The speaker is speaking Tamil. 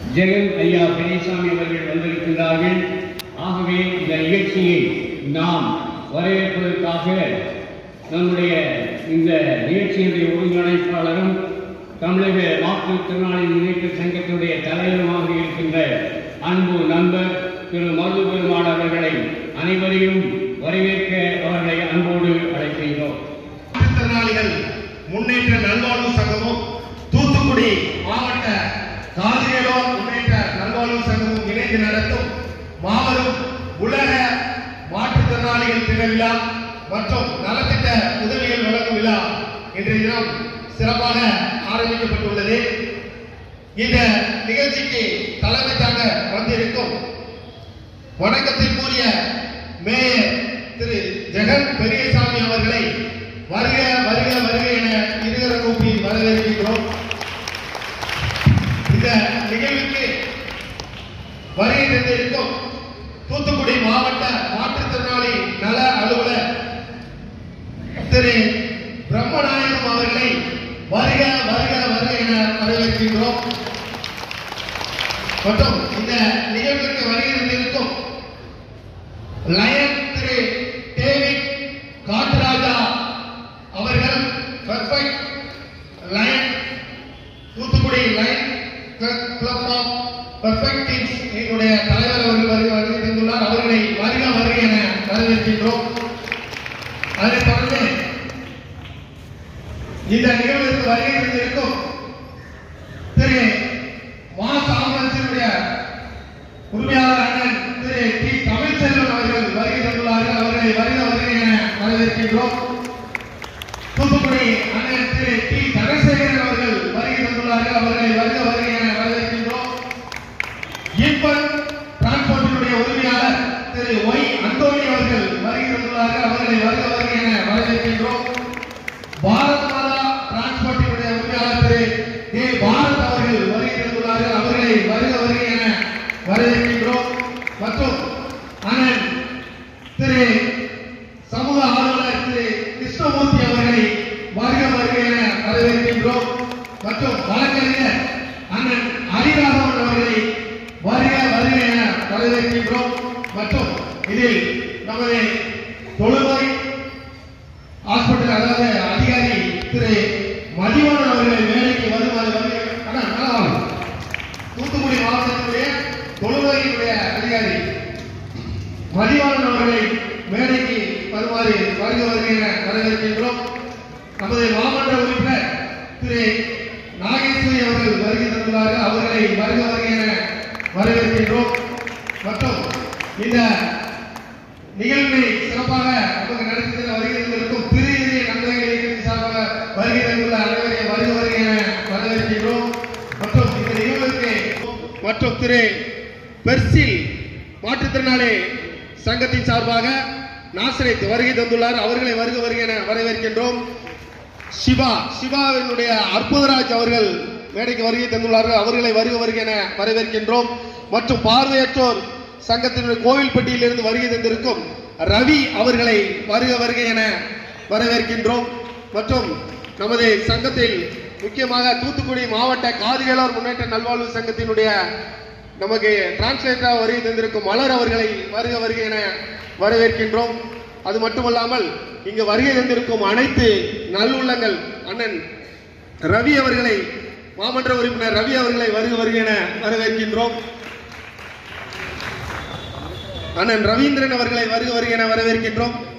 ஜெகன் ஐயா பெரியசாமி அவர்கள் வந்திருக்கின்றார்கள். ஆகவே இந்த நிகழ்ச்சியை நாம் வரவேற்பதற்காக நம்முடைய இந்த நிகழ்ச்சியினுடைய ஒருங்கிணைப்பாளரும் தமிழக மாற்றுத்திறனாளி முன்னேற்ற சங்கத்தினுடைய தலைவருமாக இருக்கின்ற அன்பு நண்பர் திரு மருது பெருமாள் அவர்களை அனைவரையும் வரவேற்க அவர்களை அன்போடு அழைக்கின்றோம். மாற்றுத்திறனாளிகள் முன்னேற்ற நல்வாழ்வு சங்கமும் தூத்துக்குடி மாவட்ட காதிரியலோர் முன்னேற்ற நல்வாழ்வு சங்கமும் இணைந்து நடத்தும் மாபெரும் உலக மாற்றுத்திறனாளிகள் திருவிழா மற்றும் நலத்திட்ட உதவிகள் வழங்கும் விழா இன்றைய தினம் சிறப்பாக ஆரம்பிக்கப்பட்டுள்ளது. இந்த நிகழ்ச்சிக்கு தலைமை தாங்க வந்திருக்கும் வணக்கத்திற்குரிய மேயர் திரு ஜெகன் பெரியசாமி அவர்களை வருக வருக வருக என இருகர கூப்பி வரவேற்கிறோம். இந்த நிகழ்வுக்கு வருகை தந்திருக்கும் தூத்துக்குடி மாவட்ட மாற்றுத்திறனாளி நல அலுவலர் திரு பிரம்மநாயகம் அவர்களை வருக வருக வருக என வரவேற்கின்றோம். மற்றும் இந்த நிகழ்வுக்கு வருகை தந்திருக்கும் லயன் திரு டேவிட் காட்ராஜா அவர்கள் perfect lion Thoothukudi lion club of perfect teams எங்களுடைய தலைவர் அவர்கள் வருகை தந்துள்ளார். அவர்களை வருக வருக என வரவேற்கின்றோம். அதைத் தொடர்ந்து இந்த நிகழ்வுக்கு வருகை தந்திருக்கும் திரு மா சாமத்தினுடைய உரிமையாளர் அண்ணன் திரு டி தமிழ்செல்வன் அவர்கள் வருகை தந்துள்ளார்கள். அவர்களை வருக வருக என வரவேற்கின்றோம். தூத்துக்குடி அண்ணன் திரு டி தனசேகரன் அவர்கள் வருகை தந்துள்ளார்கள். அவர்களை வருக வருக என வரவேற்கின்றோம். ஈப்பன் டிரான்ஸ்போர்ட்டினுடைய உரிமையாளர் திரு ஒய் அந்தோனி அவர்கள் வருகை தந்துள்ளார்கள். அவர்களை வருக வருக என வரவேற்கின்றோம். பாரத் மாதா டிரான்ஸ்போர்ட்டினுடைய உரிமையாளர் திரு ஏ பாரத் அவர்கள் வருகை தந்துள்ளார்கள். அவர்களை வருக வருக என வரவேற்கின்றோம். மற்றும் அண்ணன் திரு சமூக ஆர்வலர் திரு கிருஷ்ணமூர்த்தி அவர்களை வருக வருக என வரவேற்கின்றோம். மற்றும் வழக்கறிஞர் அண்ணன் ஹரிராகவன் அவர்களை வருக வருக என வரவேற்கின்றோம். மற்றும் இதில் நமது தொழுநோய் ஹாஸ்பிட்டல் அதாவது அதிகாரி திரு மதிவாணன் அவர்களை மேடைக்கு வருமாறு தூத்துக்குடி மாவட்டத்தினுடைய தொழுநோயினுடைய அதிகாரி மதிவாணன் அவர்களை மேடைக்கு வருமாறு வருக வருக என வரவேற்கின்றோம். நமது மாமன்ற உறுப்பினர் திரு நாகேஸ்வரி அவர்கள் வருகை தந்துள்ளார்கள். அவர்களை வருக வருக என வரவேற்கின்றோம். மற்றும் இந்த நிகழ்வை சிறப்பாக நமக்கு நடத்தி வருகை தந்திருக்கும் திரு நண்பர்கள் சார்பாக வருகை தந்துள்ள அனைவரையும் வருக வருக என வரவேற்கின்றோம். மற்றும் இந்த நிகழ்வுக்கு மற்றும் திரு பெர்சில் மாற்றுத்திறனாளி சங்கத்தின் சார்பாக நாசரேத் வருகை தந்துள்ளார். அவர்களை வருக வருக என வரவேற்கின்றோம். சிவாவினுடைய அற்புதராஜ் அவர்கள் மேடைக்கு வருகை தந்துள்ளார்கள். அவர்களை வருக வருக என வரவேற்கின்றோம். மற்றும் பார்வையற்றோர் சங்கத்தினுடைய கோவில்பட்டியில் இருந்து வருகை தந்திருக்கும் ரவி அவர்களை வருக வருக என வரவேற்கின்றோம். மற்றும் நமது சங்கத்தில் முக்கியமாக தூத்துக்குடி மாவட்ட காதிரியலோர் முன்னேற்ற நல்வாழ்வு சங்கத்தினுடைய நமக்கு டிரான்ஸ்லேட்டராக வருகை தந்திருக்கும் மலர் அவர்களை வருக வருக என வரவேற்கின்றோம். அது மட்டுமல்லாமல் இங்கு வருகை தந்திருக்கும் அனைத்து நல்லுள்ளங்கள் அண்ணன் ரவி அவர்களை மாமன்ற உறுப்பினர் ரவி அவர்களை வருக வருக என வரவேற்கின்றோம். அண்ணன் ரவீந்திரன் அவர்களை வருக வருக என வரவேற்கின்றோம்.